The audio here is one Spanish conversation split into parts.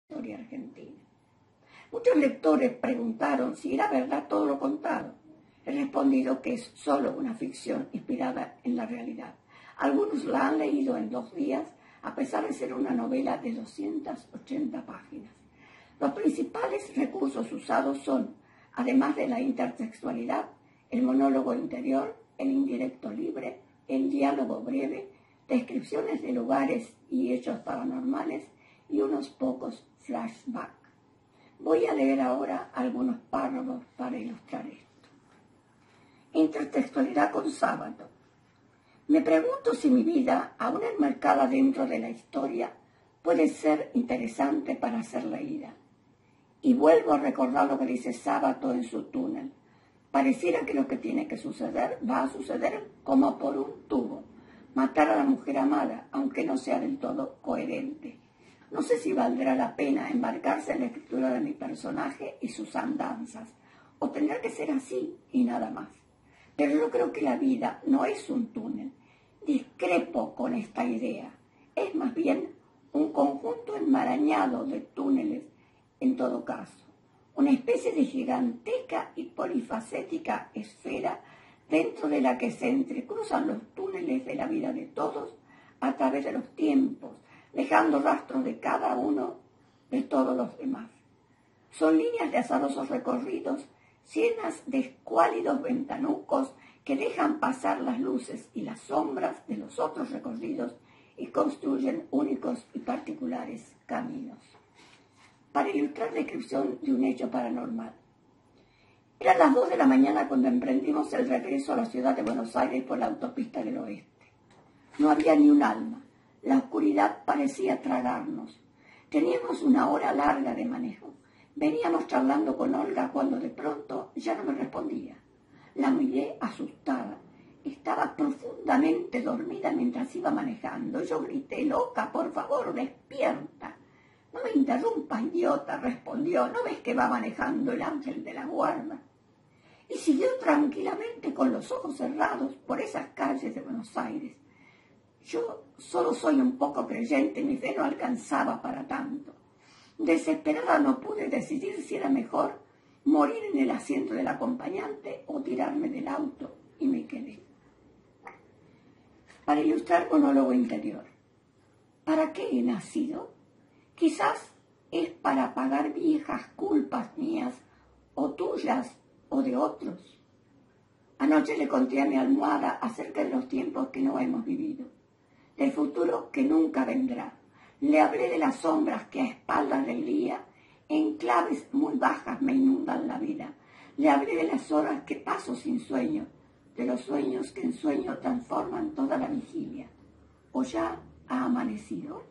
historia argentina. Muchos lectores preguntaron si era verdad todo lo contado. He respondido que es solo una ficción inspirada en la realidad. Algunos la han leído en 2 días, a pesar de ser una novela de 280 páginas. Los principales recursos usados son, además de la intertextualidad, el monólogo interior, el indirecto libre, el diálogo breve, descripciones de lugares y hechos paranormales y unos pocos flashbacks. Voy a leer ahora algunos párrafos para ilustrar esto. Intertextualidad con sábado. Me pregunto si mi vida, aún enmarcada dentro de la historia, puede ser interesante para ser leída. Y vuelvo a recordar lo que dice Sábato en su túnel. Pareciera que lo que tiene que suceder va a suceder como por un tubo. Matar a la mujer amada, aunque no sea del todo coherente. No sé si valdrá la pena embarcarse en la escritura de mi personaje y sus andanzas, o tendrá que ser así y nada más. Pero yo creo que la vida no es un túnel. Discrepo con esta idea. Es más bien un conjunto enmarañado de túneles en todo caso. Una especie de gigantesca y polifacética esfera dentro de la que se entrecruzan los túneles de la vida de todos a través de los tiempos, dejando rastros de cada uno de todos los demás. Son líneas de azarosos recorridos, llenas de escuálidos ventanucos que dejan pasar las luces y las sombras de los otros recorridos y construyen únicos y particulares caminos. Para ilustrar la descripción de un hecho paranormal. Eran las 2 de la mañana cuando emprendimos el regreso a la ciudad de Buenos Aires por la autopista del oeste. No había ni un alma. La oscuridad parecía tragarnos. Teníamos una hora larga de manejo. Veníamos charlando con Olga cuando de pronto ya no me respondía. La miré asustada. Estaba profundamente dormida mientras iba manejando. Yo grité: loca, por favor, despierta. No me interrumpas, idiota, respondió. ¿No ves que va manejando el ángel de la guarda? Y siguió tranquilamente con los ojos cerrados por esas calles de Buenos Aires. Yo solo soy un poco creyente, mi fe no alcanzaba para tanto. Desesperada no pude decidir si era mejor morir en el asiento del acompañante o tirarme del auto, y me quedé. Para ilustrar monólogo interior. ¿Para qué he nacido? Quizás es para pagar viejas culpas mías, o tuyas, o de otros. Anoche le conté a mi almohada acerca de los tiempos que no hemos vivido, del futuro que nunca vendrá. Le hablé de las sombras que a espaldas del día, en claves muy bajas, me inundan la vida. Le hablé de las horas que paso sin sueño, de los sueños que en sueño transforman toda la vigilia. ¿O ya ha amanecido?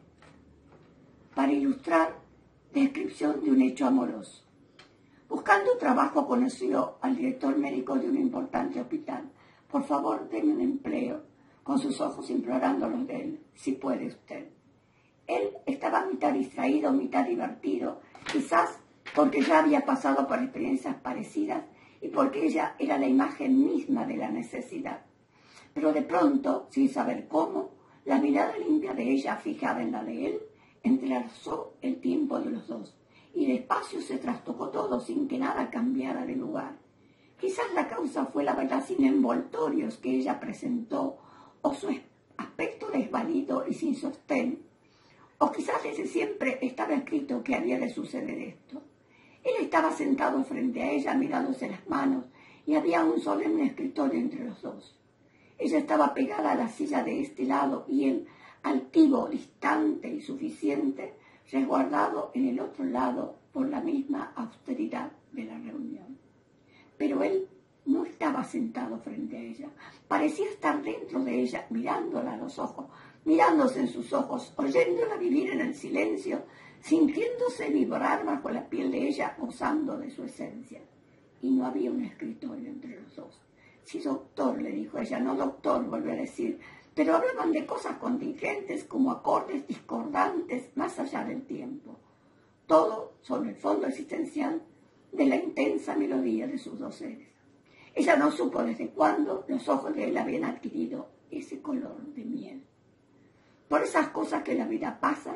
Para ilustrar, descripción de un hecho amoroso. Buscando trabajo conoció al director médico de un importante hospital. Por favor, denme un empleo, con sus ojos implorando los de él, si puede usted. Él estaba mitad distraído, mitad divertido, quizás porque ya había pasado por experiencias parecidas y porque ella era la imagen misma de la necesidad. Pero de pronto, sin saber cómo, la mirada limpia de ella fijada en la de él, entrelazó el tiempo de los dos, y despacio se trastocó todo sin que nada cambiara de lugar. Quizás la causa fue la verdad sin envoltorios que ella presentó, o su aspecto desvalido y sin sostén, o quizás desde siempre estaba escrito que había de suceder esto. Él estaba sentado frente a ella mirándose las manos, y había un solemne escritorio entre los dos. Ella estaba pegada a la silla de este lado, y él, altivo, distante y suficiente, resguardado en el otro lado por la misma austeridad de la reunión. Pero él no estaba sentado frente a ella. Parecía estar dentro de ella, mirándola a los ojos, mirándose en sus ojos, oyéndola vivir en el silencio, sintiéndose vibrar bajo la piel de ella, gozando de su esencia. Y no había un escritorio entre los dos. Sí, doctor, le dijo ella. No, doctor, volvió a decir. Pero hablaban de cosas contingentes como acordes discordantes más allá del tiempo. Todo sobre el fondo existencial de la intensa melodía de sus dos seres. Ella no supo desde cuándo los ojos de él habían adquirido ese color de miel. Por esas cosas que en la vida pasan,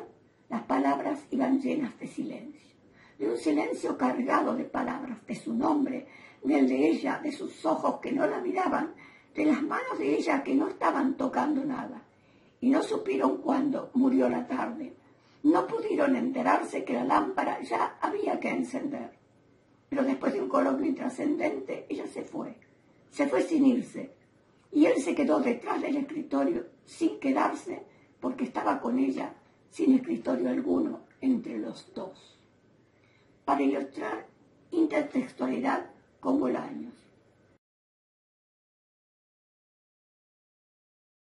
Las palabras iban llenas de silencio, de un silencio cargado de palabras, de su nombre, del de ella, de sus ojos que no la miraban, de las manos de ella que no estaban tocando nada. Y no supieron cuándo murió la tarde. No pudieron enterarse que la lámpara ya había que encender. Pero después de un coloquio intrascendente, ella se fue sin irse. Y él se quedó detrás del escritorio sin quedarse porque estaba con ella, sin escritorio alguno entre los dos. Para ilustrar intertextualidad con Bolaños.